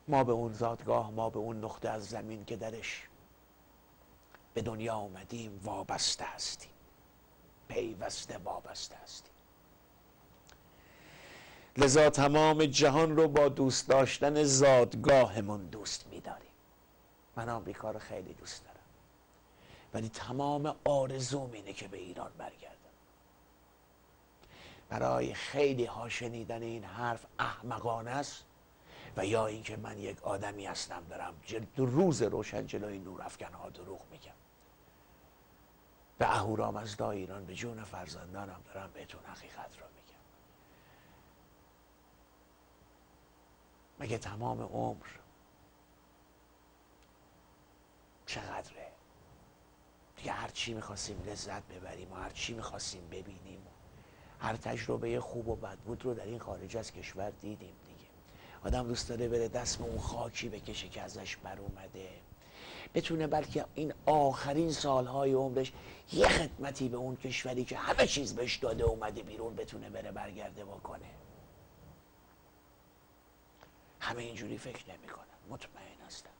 ما به اون زادگاه، ما به اون نقطه از زمین که درش به دنیا آمدیم وابسته هستیم، پیوسته وابسته هستیم. لذا تمام جهان رو با دوست داشتن زادگاهمون دوست می‌داریم. من آمریکا رو خیلی دوست دارم، ولی تمام آرزوم اینه که به ایران برگردم. برای خیلی ها شنیدن این حرف احمقانه است، و یا اینکه من یک آدمی هستم دارم روز روشن جلوی نورافکن‌ها دروغ میگم. به اهورامزدا ایران، به جون فرزندانم دارم بهتون حقیقت رو میگم. مگه تمام عمر چقدره؟ دیگه هر چی میخواستیم لذت ببریم و هر چی میخواستیم ببینیم، هر تجربه خوب و بد بود رو در این خارج از کشور دیدیم دیگه. آدم دوست داره بره دست به اون خاکی بکشه که ازش بر اومده، بتونه بلکه این آخرین سالهای عمرش یه خدمتی به اون کشوری که همه چیز بهش داده اومده بیرون بتونه بره برگرده بکنه. همه اینجوری فکر نمی کنن، مطمئن هستم.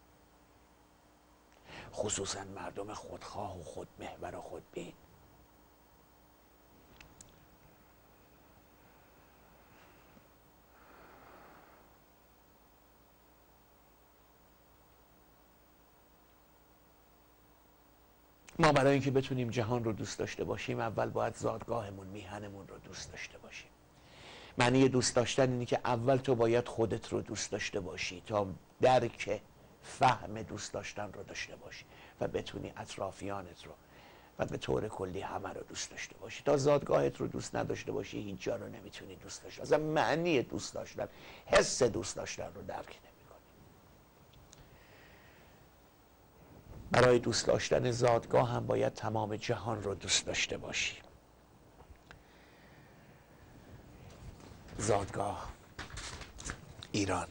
خصوصا مردم خودخواه و خودمحور و خودبین. ما برای اینکه بتونیم جهان رو دوست داشته باشیم اول باید زادگاهمون، میهنمون رو دوست داشته باشیم. معنی دوست داشتن اینه که اول تو باید خودت رو دوست داشته باشی تا درک فهم دوست داشتن رو داشته باشی و بتونی اطرافیانت رو و به طور کلی همه رو دوست داشته باشی. تا زادگاهت رو دوست نداشته باشی هیچ جا رو نمیتونی دوست داشته. اصلا معنی دوست داشتن، حس دوست داشتن رو درک نمی‌کنی. برای دوست داشتن زادگاه هم باید تمام جهان رو دوست داشته باشی. زادگاه ایران.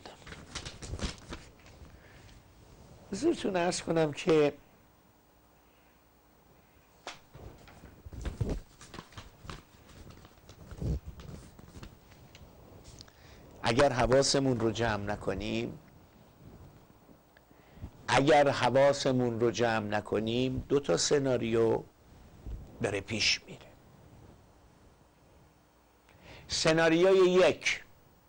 حضورتون عرض کنم که اگر حواسمون رو جمع نکنیم، دو تا سناریو داره پیش میره. سناریوی یک،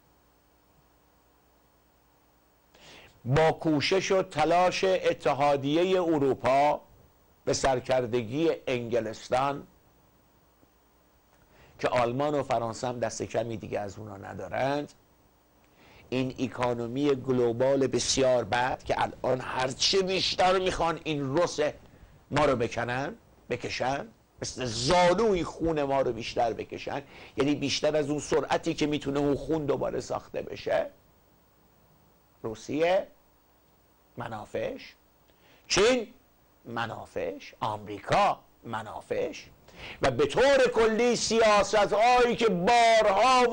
با کوشش و تلاش اتحادیه اروپا به سرکردگی انگلستان که آلمان و فرانسه هم دست کمی دیگه از اونا ندارند، این اکونومی گلوبال بسیار بد که الان هرچه بیشتر میخوان این رس ما رو بکشن، مثل زالوی خون ما رو بیشتر بکشن، یعنی بیشتر از اون سرعتی که میتونه اون خون دوباره ساخته بشه. روسیه منافعش، چین منافعش، آمریکا منافعش، و به طور کلی سیاست هایی که بارها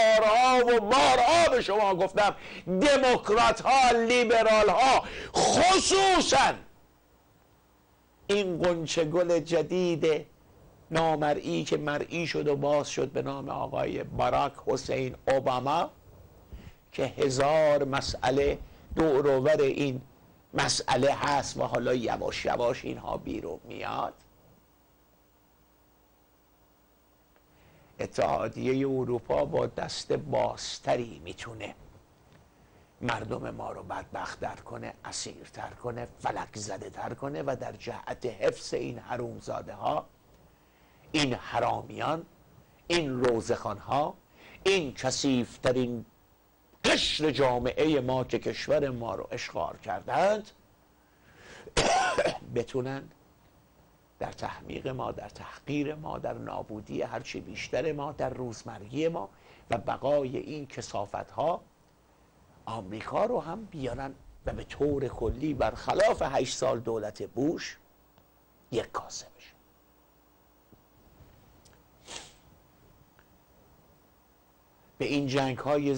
به شما گفتم دموکرات ها، لیبرال ها، خصوصا این قنچه گل جدید نامرئی که مرئی شد و باز شد به نام آقای باراک حسین اوباما که 1000 مسئله دوروبر این مسئله هست و حالا یواش یواش اینها بیرون میاد. اتحادیه اروپا با دست بازتری میتونه مردم ما رو بدبخت‌تر کنه، اسیرتر کنه، فلک زده تر کنه و در جهت حفظ این حرومزاده ها، این حرامیان، این روزخوان ها، این کثیف‌ترین قشر جامعه ما که کشور ما رو اشغال کردند بتونن در تحمیق ما، در تحقیر ما، در نابودی هرچی بیشتر ما، در روزمرگی ما و بقای این کثافت ها آمریکا رو هم بیارن و به طور کلی برخلاف 8 سال دولت بوش یک کاسه بشه. به این جنگ های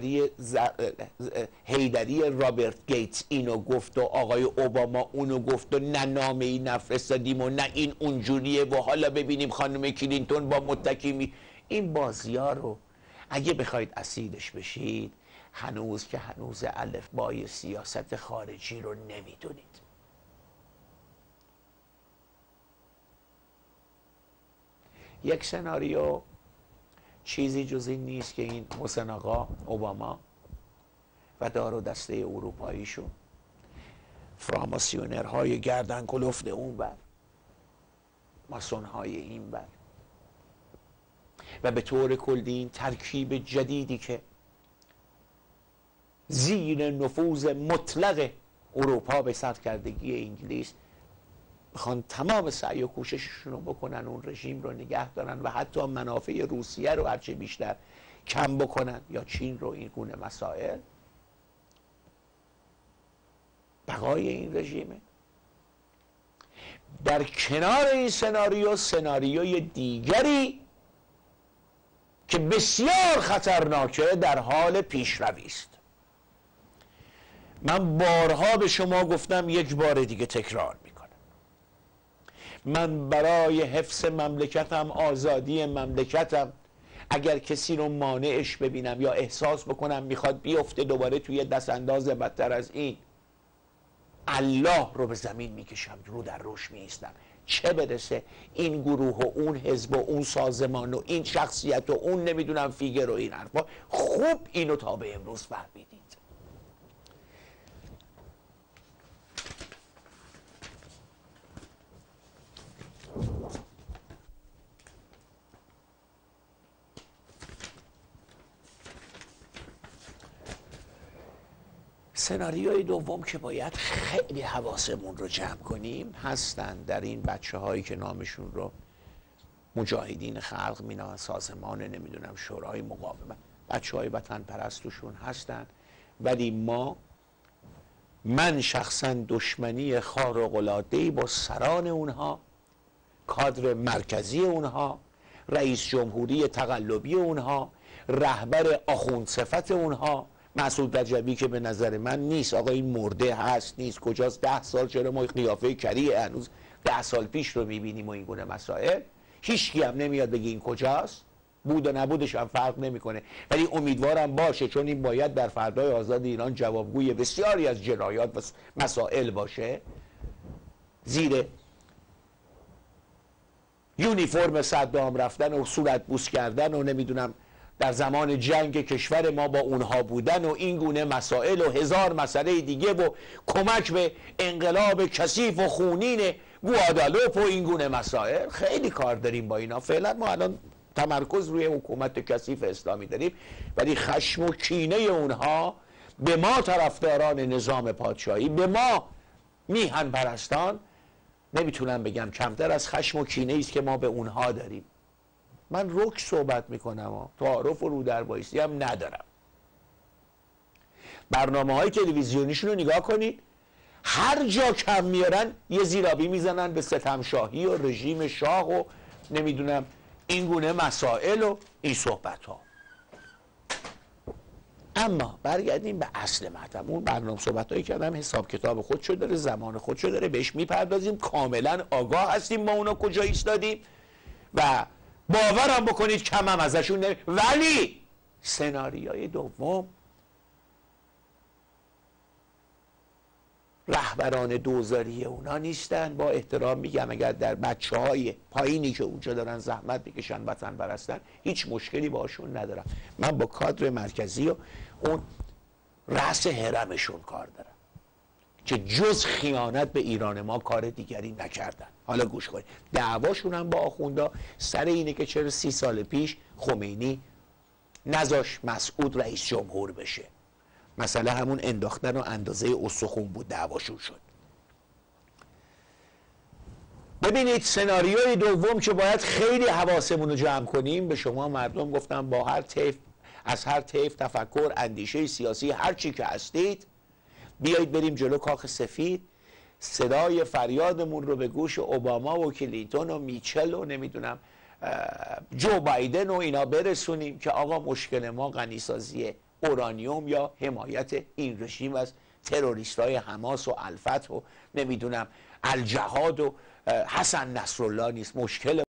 هیدری رابرت گیتس اینو گفت و آقای اوباما اونو گفت و نه نامه ای نفرستادیم و نه این اونجوریه و حالا ببینیم خانم کلینتون با متکی این بازی ها رو اگه بخواید اسیرش بشید هنوز که هنوز الفبای سیاست خارجی رو نمیدونید. یک سناریو چیزی جز این نیست که این حسین آقا اوباما و دار و دسته اروپاییشون، فراماسیونرهای گردن کلفت اون بر، ماسونهای این بر، و به طور کلی این ترکیب جدیدی که زیر نفوذ مطلق اروپا به سرکردگی انگلیس میخوان تمام سعی و کوشششون رو بکنن اون رژیم رو نگه دارن و حتی منافع روسیه رو هرچه بیشتر کم بکنن یا چین رو، این گونه مسائل. بقای این رژیمه. در کنار این سناریوی دیگری که بسیار خطرناکه در حال پیشروی است. من بارها به شما گفتم، یک بار دیگه تکرار میکنم، من برای حفظ مملکتم، آزادی مملکتم، اگر کسی رو مانعش ببینم یا احساس بکنم میخواد بیفته دوباره توی دست انداز بدتر از این، الله رو به زمین میکشم، رو در روش میایستم. چه برسه این گروه و اون حزب و اون سازمان و این شخصیت و اون نمیدونم فیگر و این حرفا. خوب اینو تا به امروز فهمیدید. سناریوی دوم که باید خیلی حواسمون رو جمع کنیم هستن در این بچه هایی که نامشون رو مجاهدین خلق مینامن، سازمان نمیدونم شورای مقاومت، بچه های وطن پرستوشون هستن. ولی من شخصا دشمنی خارق‌العاده‌ای با سران اونها، کادر مرکزی اونها، رئیس جمهوری تقلبی اونها، رهبر آخوند صفت اونها، مسعود رجبی که به نظر من نیست. آقا این مرده هست نیست کجاست؟ 10 سال چرا ما قیافه کریه هنوز 10 سال پیش رو میبینیم و این گونه مسائل. هیچکی هم نمیاد بگه این کجاست، بود و نبودش هم فرق نمیکنه. ولی امیدوارم باشه، چون این باید در فردای آزاد ایران جوابگوی بسیاری از جنایات و مسائل باشه. زیر یونیفرم صدام رفتن و صورت بوس کردن و نمیدونم در زمان جنگ کشور ما با اونها بودن و این گونه مسائل و هزار مسئله دیگه و کمک به انقلاب کثیف و خونین گوادالوپ و این گونه مسائل. خیلی کار داریم با اینا. فعلا ما الان تمرکز روی حکومت کثیف اسلامی داریم، ولی خشم و کینه اونها به ما طرفداران نظام پادشاهی، به ما میهن پرستان، نمیتونم بگم کمتر از خشم و کینه است که ما به اونها داریم. من رک صحبت میکنم و تعارف و رو در بایستی هم ندارم. برنامه های تلویزیونیشون رو نگاه کنید، هر جا کم میارن یه زیرابی میزنن به ستمشاهی و رژیم شاه و نمیدونم این گونه مسائل و این صحبت ها. اما برگردیم به اصل مطلب. اون برنامه صحبت هایی کردم حساب کتاب خودشو داره، زمان خودشو داره، بهش میپردازیم، کاملا آگاه هستیم ما اونا کجا ایستادیم و باورم بکنید کم هم ازشون ولی سناریوی دوم رهبران دوزاری اونا نیستن. با احترام میگم اگر در بچه های پایینی که اونجا دارن زحمت بکشن وطن پرستن، هیچ مشکلی باشون ندارم. من با کادر مرکزی و اون رأس هرمشون کار دارم که جز خیانت به ایران ما کار دیگری نکردن. حالا گوش کنید، دعواشون هم با آخوندا سر اینه که چرا 30 سال پیش خمینی نذاش مسعود رئیس جمهور بشه. مسئله همون انداختن و اندازه استخون بود، دعواشون شد. ببینید سناریوی دوم که باید خیلی حواسمون رو جمع کنیم، به شما مردم گفتم با هر طیف، از هر طیف تفکر، اندیشه سیاسی، هر چی که هستید، بیایید بریم جلو کاخ سفید، صدای فریادمون رو به گوش اوباما و کلینتون و میچل و نمیدونم جو بایدن و اینا برسونیم که آقا مشکل ما غنیسازی اورانیوم یا حمایت این رژیم از تروریستای حماس و الفتح و نمیدونم الجهاد و حسن نصرالله نیست. مشکل